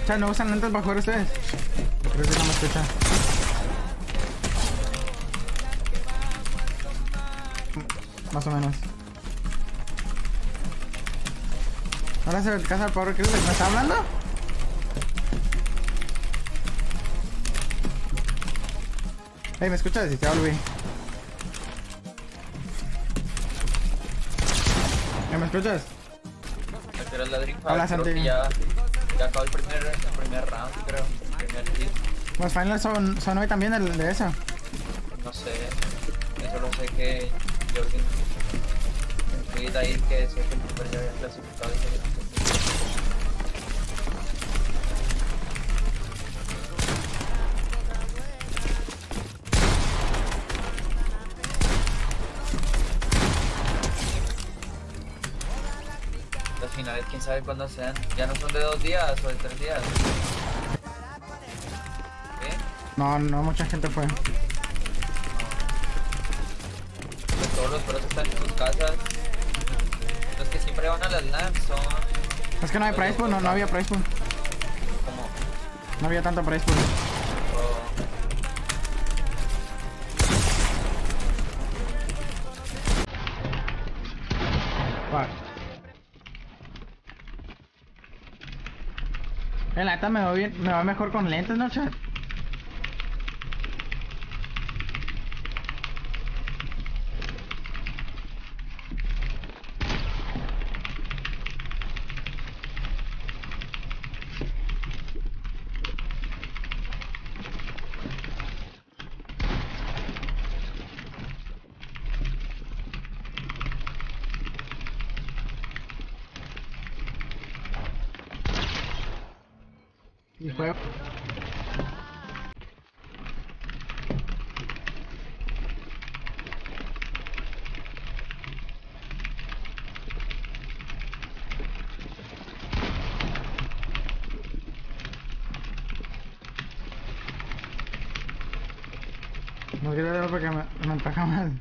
sea, ¿no usan lentes para jugar ustedes? Creo que no me escucha. Más o menos. Ahora se casa el pobre Chris. ¿Me está hablando? Hey, ¿me escuchas? Si te hablo, güey. ¿Me escuchas? Hola, Santi. Ya acabó el primer round, creo. El primer hit. Los finals son hoy también el de eso. No sé. Yo solo sé que Jordan en tweet ahí que decía que el Super ya había clasificado. Las finales, quién sabe cuándo sean. Ya no son de 2 días o de 3 días. ¿Qué? No mucha gente fue. Pues todos los pros están en sus casas. Los que siempre van a las LAN son... Es que no hay price pool, no había price pool. ¿Cómo? No había tanto price pool. La neta me va mejor con lentes, ¿no, chat? Y juego. No quiero verlo porque me empaca mal.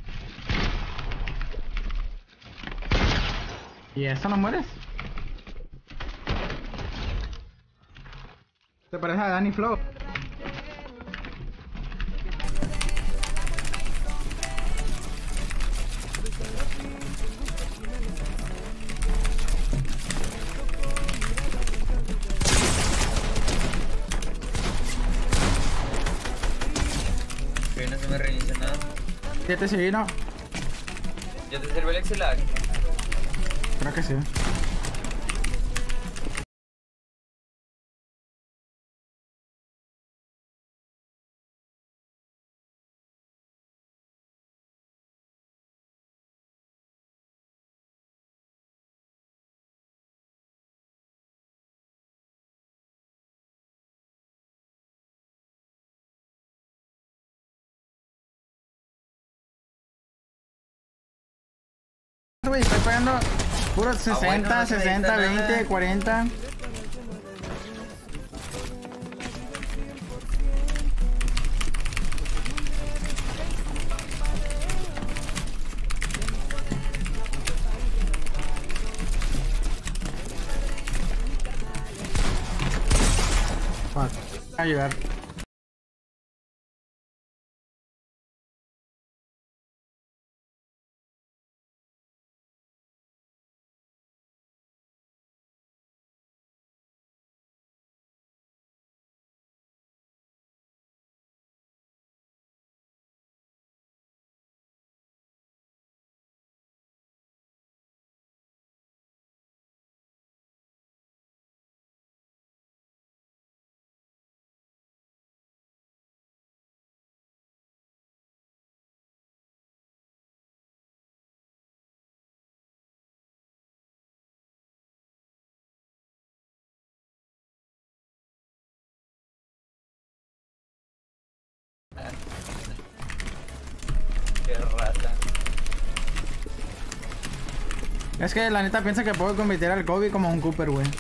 ¿Y eso no mueres? ¿Te parece a Danny Flow? Que no se me reinicia nada. ¿Qué te seguí, no? ¿Ya te sirve el Excel-Lag? Creo que sí. Güey, estoy pagando puro 60, bueno, no se 60, necesita 20, nada. 40. Fuck. Voy a ayudar. Qué rata. Es que la neta piensa que puedo convertir al Kobe como un Cooper, güey.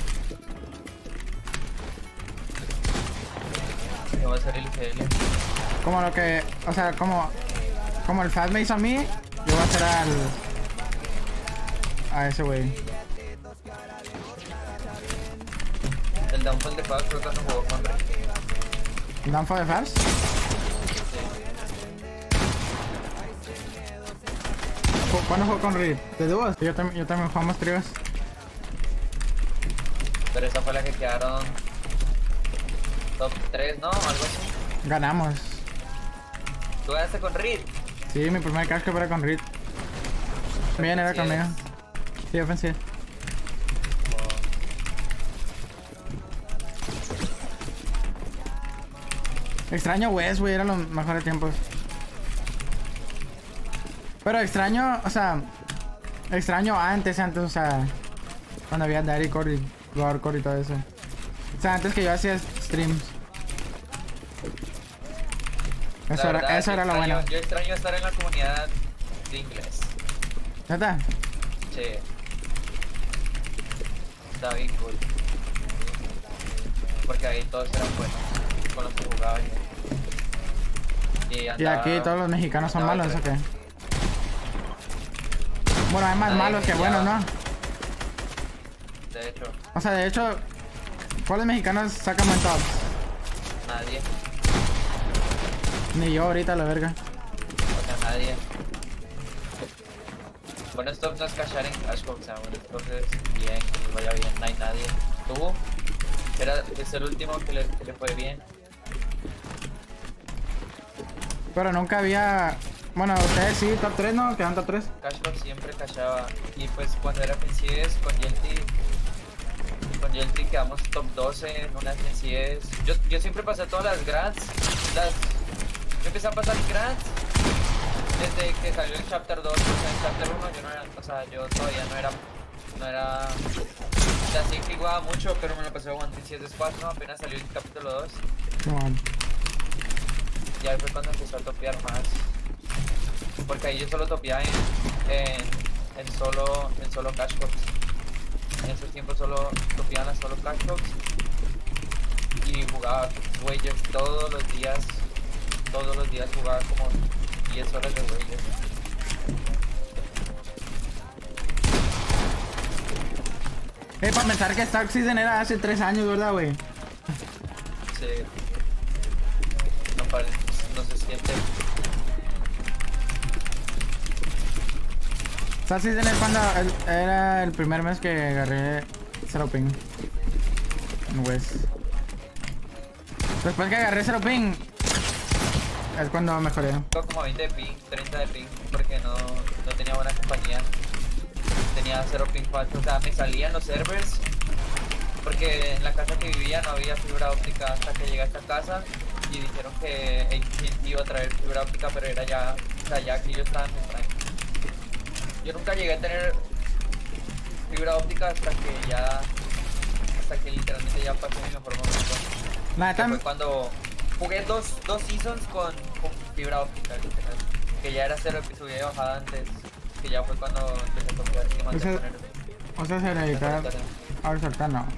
¿Qué va a ser el GL? Como lo que, o sea, como el Fat me hizo a mí, yo voy a hacer a ese güey. El downfall de Fabs fue cuando jugó con Rick. ¿Downfall de Fabs? Sí. ¿Cuándo jugó con Reed? ¿De dúos? Yo también jugamos tríos. Pero esa fue la que quedaron top 3, ¿no? Algo así. Ganamos. ¿Tú ganaste con Reed? Sí, mi primer casco era con Reed. Bien, era conmigo. Sí, ofensivo. Extraño West, güey, eran los mejores tiempos. Pero extraño, o sea, extraño antes, o sea, cuando había Daddy Core y God Core y todo eso. O sea, antes que yo hacía streams. Eso era lo bueno. Yo extraño estar en la comunidad de inglés. ¿Neta? Sí. Está bien cool. Porque ahí todos eran buenos con los que jugaban. Y aquí todos los mexicanos son malos, ¿o qué? Bueno, hay más malos que buenos, ¿no? De hecho. O sea, de hecho, ¿cuáles mexicanos sacan buen top? Nadie. Ni yo ahorita, la verga. O sea, nadie. Bueno, esto no es cachar en Clash Corp, o sea, bueno, esto es bien, que vaya bien, no hay nadie. ¿Tú? Es el último que le fue bien. Pero nunca había... Bueno, ustedes sí, top 3, ¿no? Quedan top 3. Clash Corp siempre cachaba. Y pues cuando era FNCS con Yelty quedamos top 12 en unas FNCS. Yo siempre pasé todas las grants. Yo empecé a pasar grants desde que salió el Chapter 2. O sea, en Chapter 1 yo no era... O sea, yo todavía no era... O sea, sí que jugaba mucho, pero me lo pasé jugando FNCS después, ¿no? Apenas salió el capítulo 2. Y ahí fue cuando empezó a topear más. Porque ahí yo solo topeaba en solo Cash Corps. En esos tiempos solo topeaban a solo Cash Corps. Y jugaba Wagers todos los días. Todos los días jugaba como 10 horas de Wagers. Para pensar que Stark Season era hace 3 años, ¿verdad, güey? Sí. No se siente. Star Season es cuando era el primer mes que agarré Zero Ping en West. Después que agarré Zero Ping es cuando mejoré. Tengo como 20 de ping, 30 de ping, porque no tenía buena compañía. Tenía 0 ping 4, o sea, me salían los servers. Porque en la casa que vivía no había fibra óptica hasta que llegué a esta casa. Y dijeron que AT&T iba a traer fibra óptica, pero era ya, o sea, ya que yo estaba en mi prime. Yo nunca llegué a tener fibra óptica hasta que literalmente ya pasé mi mejor momento. Que fue cuando jugué dos seasons con fibra óptica, literal. Que ya era 0 que subía y bajada antes. Que ya fue cuando empecé a copiar y mantener. O sea, se dedica a resaltar, no.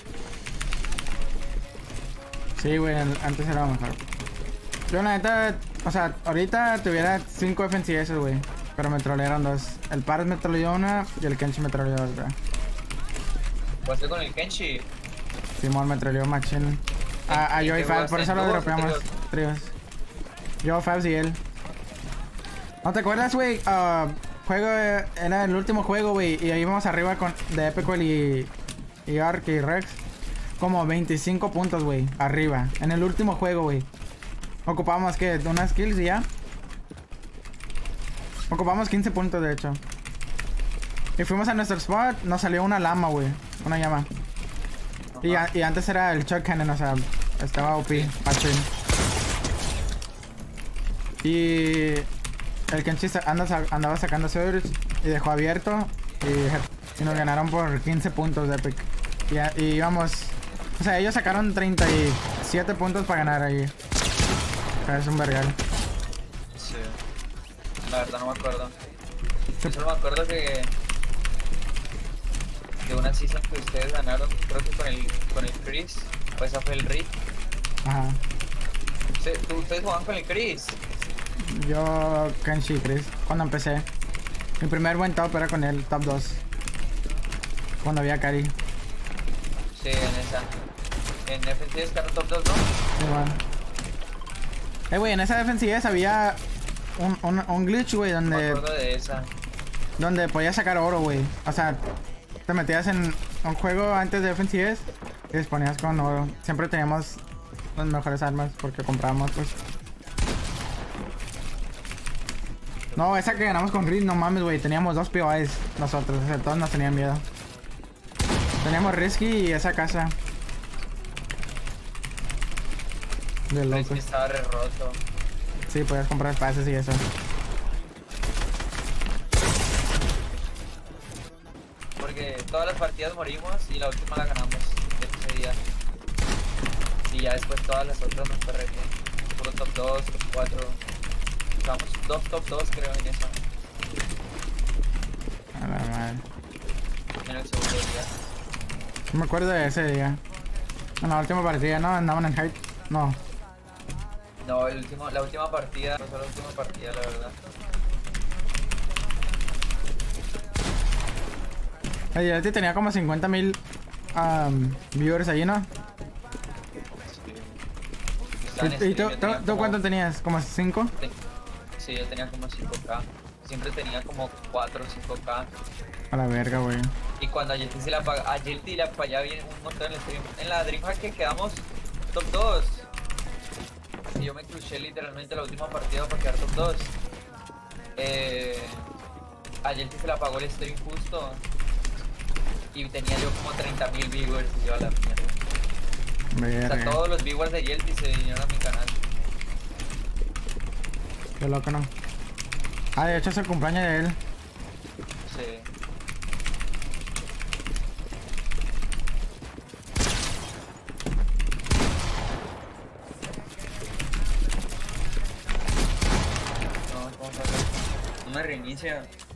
Sí, güey, antes era mejor. Yo la neta, o sea, ahorita tuviera 5 FNCS, güey. Pero me trolearon 2. El Paras me troleó una y el Kenshi me troleó otra. ¿Pues con el Kenshi? Simón me troleó machín. A yo y Fabs, por eso lo dropeamos. Tríos. Yo, Fabs y él. ¿No te acuerdas, güey? Era el último juego, güey. Y ahí íbamos arriba de Epical y Ark y Rex. Como 25 puntos, güey. Arriba. En el último juego, güey. Ocupamos, ¿qué? Unas kills y ya. Ocupamos 15 puntos, de hecho. Y fuimos a nuestro spot. Nos salió una lama, güey. Una llama. Y antes era el Chuck Cannon, o sea, estaba OP. Machín. Y el Kenshi andaba sacando servers y dejó abierto. Y nos ganaron por 15 puntos de Epic. Y íbamos... O sea, ellos sacaron 37 puntos para ganar ahí. O sea, es un vergal. Sí. La verdad no me acuerdo. Yo solo me acuerdo que de una season que ustedes ganaron, creo que con el Chris. O esa fue el Rick. Ajá. ¿Ustedes jugaban con el Chris? Yo, Kenshi y Chris, cuando empecé. Mi primer buen top era con él, top 2. Cuando había Kari. Sí, en esa. En FNCS quedaron top 2, ¿no? Sí, bueno. Güey, en esa FNCS había un glitch, güey, No me acuerdo de esa. donde podías sacar oro, güey. O sea, te metías en un juego antes de FNCS y les ponías con oro. Siempre teníamos las mejores armas porque comprábamos, pues. No, esa que ganamos con Grid, no mames, güey. Teníamos 2 POIs nosotros, o sea, todos nos tenían miedo. Teníamos Risky y esa casa. De Risky locos. estaba re roto. Sí, podías comprar pases y eso. Porque todas las partidas morimos y la última la ganamos ese día. Y ya después todas las otras nos fue re bien. Puro top 2, top 4. Estamos 2 top 2 creo en eso. A la madre. En el segundo día. No me acuerdo de ese día. En la última partida, ¿no? Andaban en hype. No. No, la última partida, no fue la última partida la verdad. Ayer tenía como 50,000 viewers allí, ¿no? ¿Y tú cuánto tenías? ¿Como 5? Sí, yo tenía como 5K. Siempre tenía como 4 o 5K. A la verga, güey. Y cuando a Yelty se la paga, a Yelty la fallaba bien un montón en el stream. En la Dreamhack que quedamos top 2. Y yo me cruché literalmente la última partida para quedar top 2. A Yelty se la pagó el stream justo. Y tenía yo como 30,000 viewers y yo a la mierda. O sea, todos los viewers de Yelty se vinieron a mi canal. Qué loco, ¿no? Ah, de hecho es el cumpleaños de él. Sí. No, vamos a ver. No me reinicia.